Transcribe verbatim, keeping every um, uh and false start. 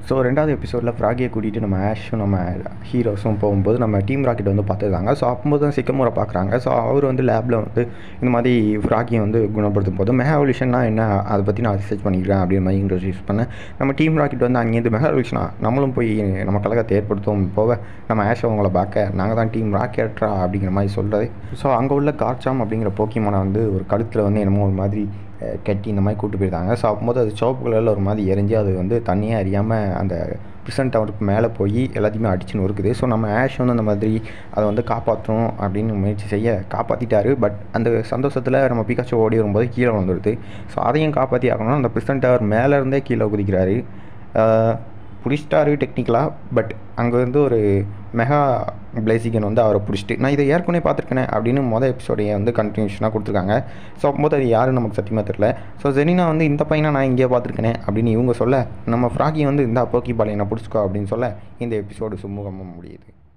So ரெண்டாவது எபிசோடில் ஃப்ராகியை கூட்டிகிட்டு நம்ம ஆஷும் நம்ம ஹீரோஸும் போகும்போது நம்ம டீம் ராக்கெட் வந்து பார்த்துருக்காங்க. ஸோ அப்போது தான் சிக்கமோரை பார்க்குறாங்க. ஸோ அவர் வந்து லேபில் வந்து இந்த மாதிரி ஃப்ராகியை வந்து குணப்படுத்தும் போது மெகா எவல்யூஷன்னா என்ன அதை பற்றி நான் ரிசர்ச் பண்ணிக்கிறேன் அப்படின்ற மாதிரி இன்ட்ரோடியூஸ் பண்ணேன். நம்ம டீம் ராக்கெட் வந்து அங்கேருந்து மெகா எவல்யூஷனா நம்மளும் போய் நம்ம கழகத்தை ஏற்படுத்தும் போக நம்ம ஆஷ் அவங்கள பார்க்க நாங்கள் தான் டீம் ராக்கெட்ரா அப்படிங்கிற மாதிரி சொல்கிறது. ஸோ அங்கே உள்ள கார்ச்சாம் அப்படிங்கிற போக்கிமானை வந்து ஒரு கழுத்தில் வந்து என்னமோ ஒரு மாதிரி கட்டி இந்த மாதிரி கூப்பிட்டு போயிருந்தாங்க. ஸோ அப்போது அது சிவப்பு கலரில் ஒரு மாதிரி எரிஞ்சு அது வந்து தண்ணியே அறியாமல் அந்த பிரிசன் டவருக்கு மேலே போய் எல்லாத்தையுமே அடிச்சுன்னு இருக்குது. ஸோ நம்ம ஆஷ் வந்து அந்த மாதிரி அதை வந்து காப்பாற்றணும் அப்படின்னு முயற்சி செய்ய காப்பாற்றிட்டாரு. பட் அந்த சந்தோஷத்தில் நம்ம பிகாச்சோ ஓடி வரும்போது கீழே வந்துடுது. ஸோ அதையும் காப்பாற்றி ஆகணும்னா அந்த பிரிசன் டவர் மேலேருந்தே கீழே குதிக்கிறாரு. பிடிச்சிட்டாரு டெக்னிக்கலாக. பட் அங்கே வந்து ஒரு மெகா பிளேசிகன் வந்து அவரை பிடிச்சிட்டு நான் இதை ஏற்கனவே பார்த்துருக்கேனே அப்படின்னு மொதல் எபிசோடையை வந்து கண்டினியூஷனாக கொடுத்துருக்காங்க. ஸோ அப்போது அது யாருன்னு நமக்கு சத்தியமாக தெரில. ஸோ ஜெனினா வந்து இந்த பையனை நான் இங்கேயே பார்த்துருக்கேனே அப்படின்னு இவங்க சொல்ல நம்ம ஃப்ராகி வந்து இந்த போக்கி பாலை என்ன பிடிச்சிக்கோ அப்படின்னு சொல்ல இந்த எபிசோடு சுமூகமாக முடியுது.